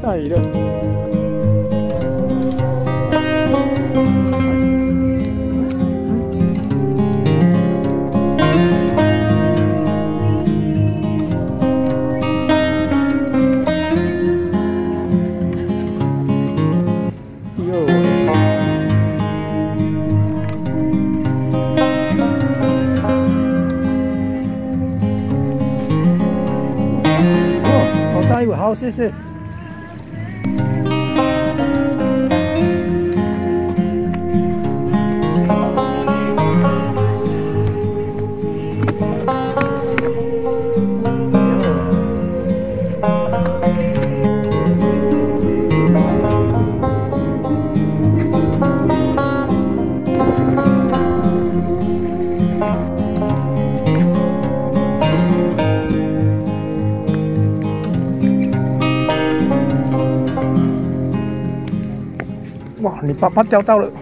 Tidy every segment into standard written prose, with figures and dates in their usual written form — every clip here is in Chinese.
大鱼了。好，谢谢。哇，你爸爸钓到了！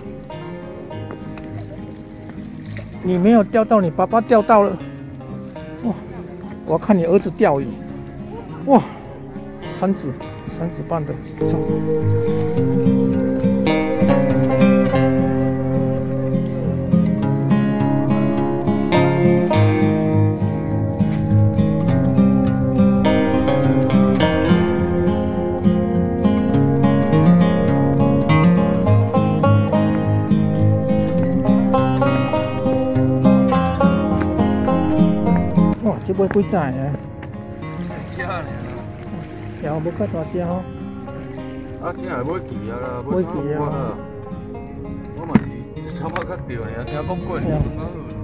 你没有钓到，你爸爸钓到了。哇，我要看你儿子钓鱼。哇，3指半的，不错。这尾几只啊？也无较大只吼。 啊，只系尾旗啊啦， 尾旗啊。 我嘛是一参仔较钓呀，听讲过年好。